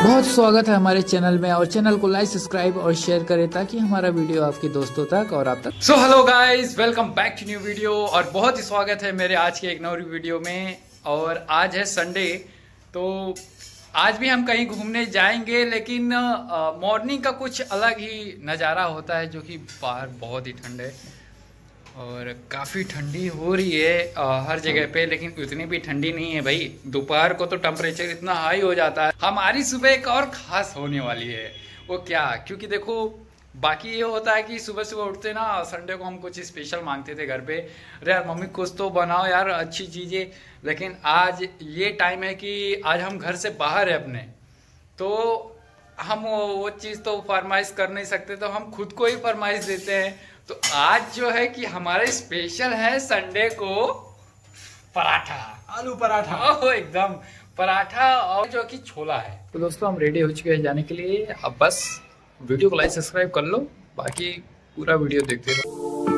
बहुत स्वागत है हमारे चैनल में और चैनल को लाइक सब्सक्राइब और शेयर करें ताकि हमारा वीडियो आपके दोस्तों तक और आप तक। So hello guys, welcome back to new video और बहुत ही स्वागत है मेरे आज के एक नई वीडियो में। और आज है संडे, तो आज भी हम कहीं घूमने जाएंगे, लेकिन मॉर्निंग का कुछ अलग ही नज़ारा होता है जो कि बाहर बहुत ही ठंड है और काफ़ी ठंडी हो रही है हर जगह पे, लेकिन उतनी भी ठंडी नहीं है भाई। दोपहर को तो टेम्परेचर इतना हाई हो जाता है। हमारी सुबह एक और ख़ास होने वाली है। वो क्या? क्योंकि देखो, बाकी ये होता है कि सुबह सुबह उठते ना, संडे को हम कुछ स्पेशल मांगते थे घर पे, अरे यार मम्मी कुछ तो बनाओ यार अच्छी चीज़ें। लेकिन आज ये टाइम है कि आज हम घर से बाहर है अपने, तो हम वो चीज़ तो फरमाइश कर नहीं सकते, तो हम खुद को ही फरमाइश देते हैं। तो आज जो है कि हमारे स्पेशल है संडे को पराठा, आलू पराठा। ओह एकदम पराठा, और जो कि छोला है। तो दोस्तों हम रेडी हो चुके हैं जाने के लिए। अब बस वीडियो को लाइक सब्सक्राइब कर लो, बाकी पूरा वीडियो देखते रहो।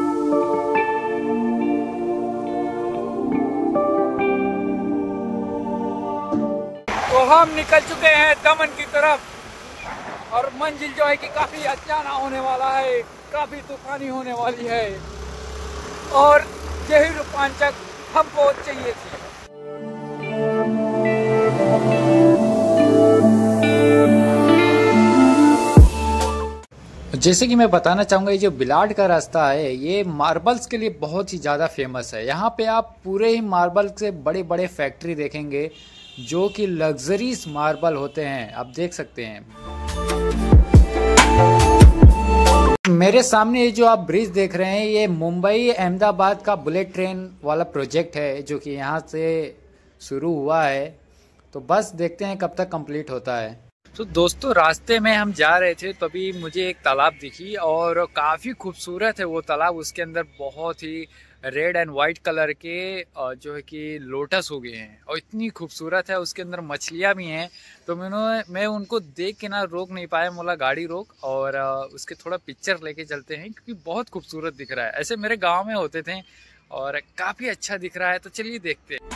तो हम निकल चुके हैं दमन की तरफ और मंजिल जो है कि काफी अच्छा ना होने वाला है, काफी तूफानी होने वाली है और यही रोमांचक हमको चाहिए थी। जैसे कि मैं बताना चाहूँगा, ये जो बिलाट का रास्ता है ये मार्बल्स के लिए बहुत ही ज़्यादा फेमस है। यहाँ पे आप पूरे ही मार्बल से बड़े बड़े फैक्ट्री देखेंगे जो कि लग्जरीज मार्बल होते हैं, आप देख सकते हैं। मेरे सामने ये जो आप ब्रिज देख रहे हैं, ये मुंबई अहमदाबाद का बुलेट ट्रेन वाला प्रोजेक्ट है जो कि यहाँ से शुरू हुआ है। तो बस देखते हैं कब तक कंप्लीट होता है। तो दोस्तों रास्ते में हम जा रहे थे, तभी मुझे एक तालाब दिखी और काफ़ी खूबसूरत है वो तालाब। उसके अंदर बहुत ही रेड एंड वाइट कलर के जो है कि लोटस हो गए हैं और इतनी खूबसूरत है। उसके अंदर मछलियाँ भी हैं। तो मैं उनको देख के ना रोक नहीं पाया, बोला गाड़ी रोक और उसके थोड़ा पिक्चर लेके चलते हैं क्योंकि बहुत खूबसूरत दिख रहा है। ऐसे मेरे गाँव में होते थे और काफ़ी अच्छा दिख रहा है, तो चलिए देखते हैं।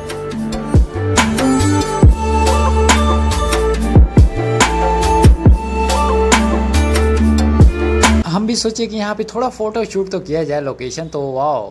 हम भी सोचे कि यहाँ पे थोड़ा फोटो शूट तो किया जाए, लोकेशन तो वाओ।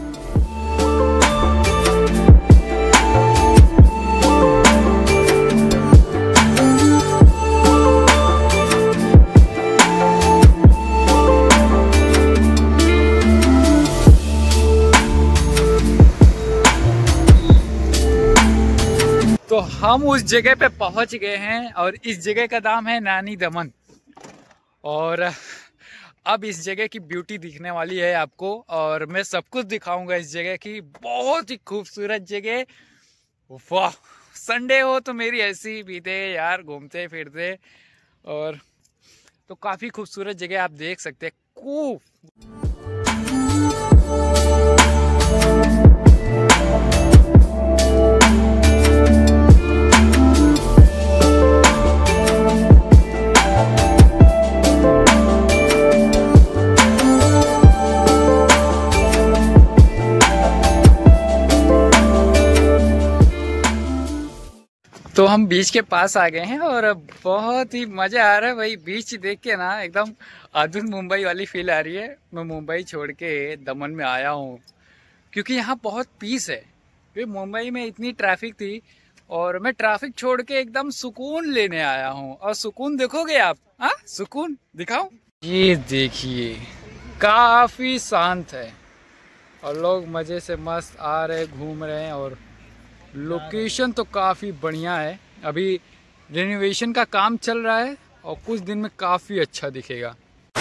तो हम उस जगह पे पहुंच गए हैं और इस जगह का नाम है नानी दमन। और अब इस जगह की ब्यूटी दिखने वाली है आपको और मैं सब कुछ दिखाऊंगा इस जगह की। बहुत ही खूबसूरत जगह। वाह, संडे हो तो मेरी ऐसी ही बीते यार, घूमते फिरते। और तो काफ़ी खूबसूरत जगह आप देख सकते हैं। तो हम बीच के पास आ गए हैं और बहुत ही मज़ा आ रहा है भाई। बीच देख के ना एकदम आधुनिक मुंबई वाली फील आ रही है। मैं मुंबई छोड़ के दमन में आया हूँ क्योंकि यहाँ बहुत पीस है। क्योंकि मुंबई में इतनी ट्रैफिक थी और मैं ट्रैफिक छोड़ के एकदम सुकून लेने आया हूँ। और सुकून देखोगे आप? हाँ, सुकून दिखाऊं? ये देखिए काफ़ी शांत है और लोग मज़े से मस्त आ रहे घूम रहे हैं और लोकेशन तो काफ़ी बढ़िया है। अभी रेनोवेशन का काम चल रहा है और कुछ दिन में काफ़ी अच्छा दिखेगा।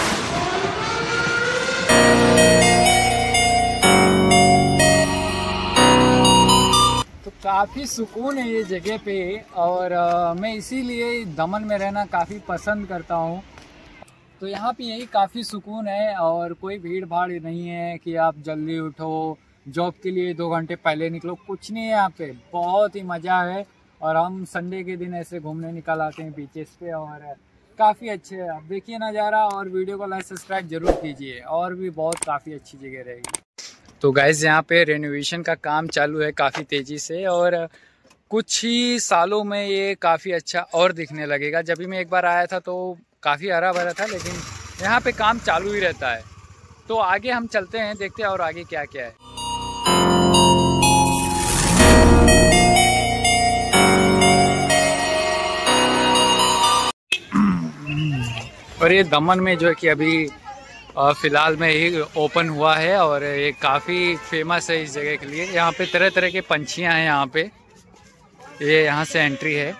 तो काफ़ी सुकून है ये जगह पे और मैं इसीलिए दमन में रहना काफ़ी पसंद करता हूँ। तो यहाँ पे यही काफ़ी सुकून है और कोई भीड़ भाड़ नहीं है कि आप जल्दी उठो, जॉब के लिए 2 घंटे पहले निकलो, कुछ नहीं है यहाँ पे। बहुत ही मज़ा है और हम संडे के दिन ऐसे घूमने निकल आते हैं बीचेस पे और काफ़ी अच्छे है। आप देखिए नज़ारा और वीडियो को लाइक सब्सक्राइब जरूर कीजिए, और भी बहुत काफ़ी अच्छी जगह रहेगी। तो गाइस यहाँ पे रेनोवेशन का काम चालू है काफ़ी तेज़ी से और कुछ ही सालों में ये काफ़ी अच्छा और दिखने लगेगा। जब भी मैं एक बार आया था तो काफ़ी हरा भरा था, लेकिन यहाँ पे काम चालू ही रहता है। तो आगे हम चलते हैं, देखते हैं और आगे क्या क्या है। और ये दमन में जो है कि अभी फ़िलहाल में ही ओपन हुआ है और ये काफ़ी फेमस है इस जगह के लिए। यहाँ पे तरह तरह के पंछियाँ हैं। यहाँ पे ये यहाँ से एंट्री है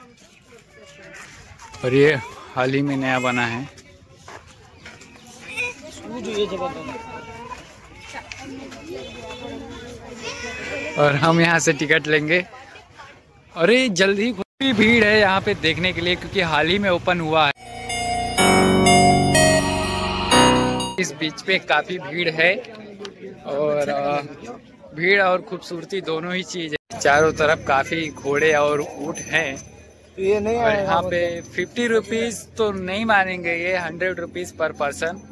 और ये हाल ही में नया बना है। और हम यहाँ से टिकट लेंगे। और ये जल्दी ही भीड़ है यहाँ पे देखने के लिए, क्योंकि हाल ही में ओपन हुआ है। इस बीच पे काफ़ी भीड़ है और भीड़ और खूबसूरती दोनों ही चीज़ है। चारों तरफ काफ़ी घोड़े और ऊँट हैं। ये नहीं और यहाँ पे 50 रुपीज़ तो नहीं मानेंगे, ये 100 रुपीज़ पर पर्सन।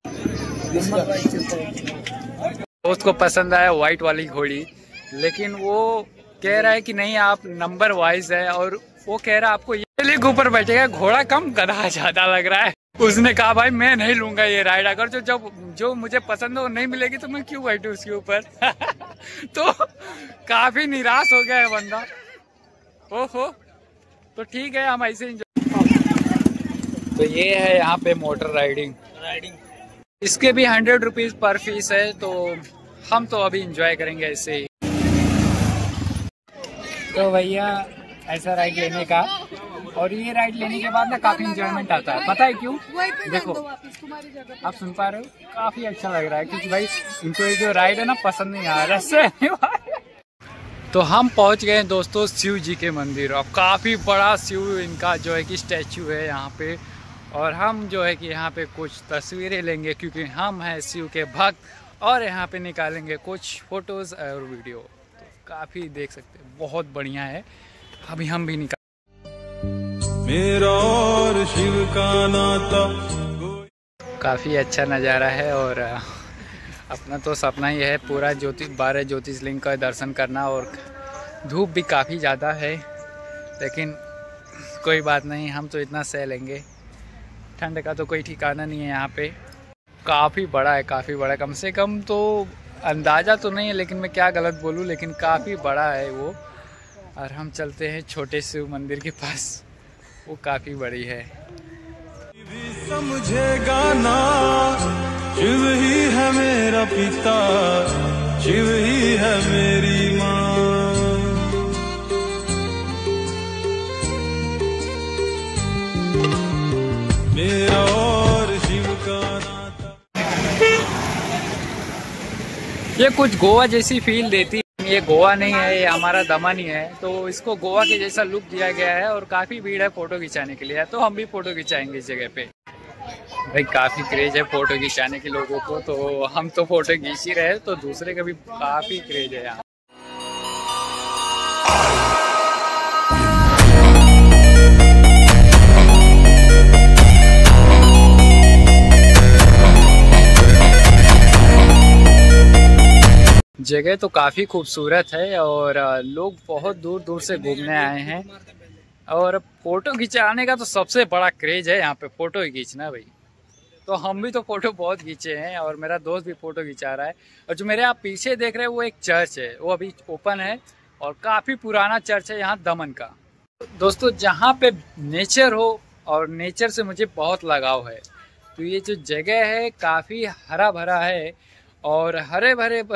उसको पसंद आया वाइट वाली घोड़ी, लेकिन वो कह रहा है कि नहीं आप नंबर वाइज है, और वो कह रहा है आपको ये ऊपर बैठेगा, घोड़ा कम गधा ज़्यादा लग रहा है। उसने कहा भाई मैं नहीं लूंगा ये राइड, अगर जो मुझे पसंद हो नहीं मिलेगी तो मैं क्यों बैठूं उसके ऊपर। तो काफी निराश हो गया है बंदा। ओहो, तो ठीक है हम ऐसे तो ये है यहाँ पे मोटर राइडिंग। इसके भी 100 रुपीज़ पर फीस है, तो हम तो अभी इंजॉय करेंगे ऐसे ही। तो भैया ऐसा राइड लेने का, और ये राइड लेने के बाद ना काफी इंजॉयमेंट आता है। पता है क्यों? देखो आप सुन पा रहे हो, काफी अच्छा लग रहा है, क्योंकि भाई इनको ये जो राइड है ना पसंद नहीं आ रहा है। तो हम पहुंच गए दोस्तों शिव जी के मंदिर, और काफी बड़ा शिव इनका जो है कि स्टैचू है यहाँ पे। और हम जो है कि यहाँ पे कुछ तस्वीरें लेंगे, क्योंकि हम हैं शिव के भक्त, और यहाँ पे निकालेंगे कुछ फोटोज और वीडियो। तो काफी देख सकते हैं, बहुत बढ़िया है। अभी हम भी निकाल मेरा और शिव का नाता। काफ़ी अच्छा नज़ारा है, और अपना तो सपना ही है पूरा 12 ज्योतिर्लिंग का दर्शन करना। और धूप भी काफ़ी ज़्यादा है, लेकिन कोई बात नहीं, हम तो इतना सह लेंगे। ठंड का तो कोई ठिकाना नहीं है यहाँ पे। काफ़ी बड़ा है, काफ़ी बड़ा, कम से कम तो अंदाज़ा तो नहीं है, लेकिन मैं क्या गलत बोलूँ, लेकिन काफ़ी बड़ा है वो। और हम चलते हैं छोटे शिव मंदिर के पास, वो काफी बड़ी है। समझेगा ना, शिव ही है मेरा पिता, शिव ही है मेरी माँ। मेरा और शिव का नाता। ये कुछ गोवा जैसी फील देती है। ये गोवा नहीं है, ये हमारा दमन ही है, तो इसको गोवा के जैसा लुक दिया गया है। और काफ़ी भीड़ है फ़ोटो खिंचाने के लिए, तो हम भी फ़ोटो खिंचाएंगे इस जगह पे। भाई काफ़ी क्रेज है फ़ोटो खिंचाने के लोगों को, तो हम तो फ़ोटो खींच ही रहे, तो दूसरे का भी काफ़ी क्रेज है यहाँ। जगह तो काफ़ी खूबसूरत है, और लोग बहुत दूर दूर से घूमने आए हैं। और फ़ोटो खिंचाने का तो सबसे बड़ा क्रेज है यहाँ पे, फ़ोटो ही खींचना भाई। तो हम भी तो फ़ोटो बहुत खींचे हैं, और मेरा दोस्त भी फ़ोटो खिंचा रहा है। और जो मेरे आप पीछे देख रहे हैं वो एक चर्च है, वो अभी ओपन है, और काफ़ी पुराना चर्च है यहाँ दमन का। दोस्तों जहाँ पे नेचर हो, और नेचर से मुझे बहुत लगाव है, तो ये जो जगह है काफ़ी हरा भरा है, और हरे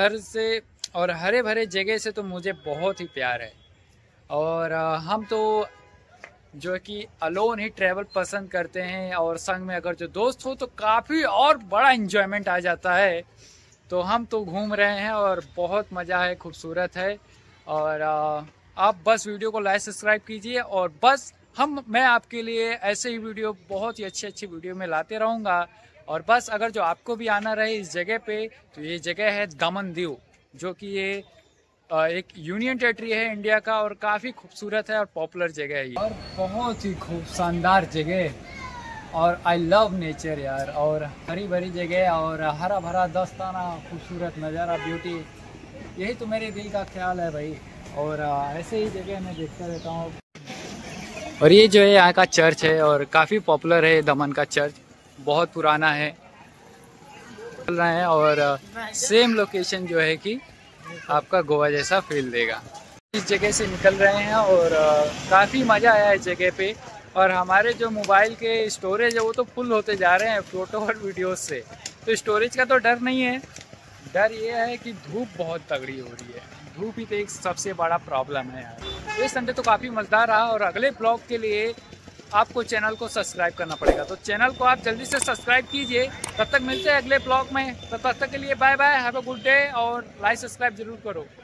भरे जगह से तो मुझे बहुत ही प्यार है। और हम तो जो कि अलोन ही ट्रैवल पसंद करते हैं, और संग में अगर जो दोस्त हो तो काफ़ी और बड़ा एंजॉयमेंट आ जाता है। तो हम तो घूम रहे हैं और बहुत मज़ा है, खूबसूरत है। और आप बस वीडियो को लाइक सब्सक्राइब कीजिए, और बस मैं आपके लिए ऐसे ही वीडियो, बहुत ही अच्छी वीडियो में लाते रहूँगा। और बस अगर जो आपको भी आना रहे इस जगह पे, तो ये जगह है दमन दीव, जो कि ये एक यूनियन टेरिटरी है इंडिया का, और काफ़ी खूबसूरत है और पॉपुलर जगह है ये, और बहुत ही शानदार जगह। और आई लव नेचर यार, और हरी भरी जगह, और हरा भरा दस्ताना, खूबसूरत नज़ारा, ब्यूटी, यही तो मेरे दिल का ख्याल है भाई। और ऐसे ही जगह मैं देखता रहता हूँ। और ये जो है यहाँ का चर्च है और काफ़ी पॉपुलर है, दमन का चर्च बहुत पुराना है चल रहा है। और सेम लोकेशन जो है कि आपका गोवा जैसा फील देगा। इस जगह से निकल रहे हैं और काफ़ी मज़ा आया इस जगह पे। और हमारे जो मोबाइल के स्टोरेज है वो तो फुल होते जा रहे हैं फ़ोटो और वीडियोस से, तो स्टोरेज का तो डर नहीं है। डर ये है कि धूप बहुत तगड़ी हो रही है, धूप ही तो एक सबसे बड़ा प्रॉब्लम है यार। ये संडे तो काफ़ी मज़ेदार रहा और अगले ब्लॉग के लिए आपको चैनल को सब्सक्राइब करना पड़ेगा, तो चैनल को आप जल्दी से सब्सक्राइब कीजिए। तब तक मिलते हैं अगले ब्लॉग में, तो तब तक के लिए bye bye, have a good day और लाइक सब्सक्राइब जरूर करो।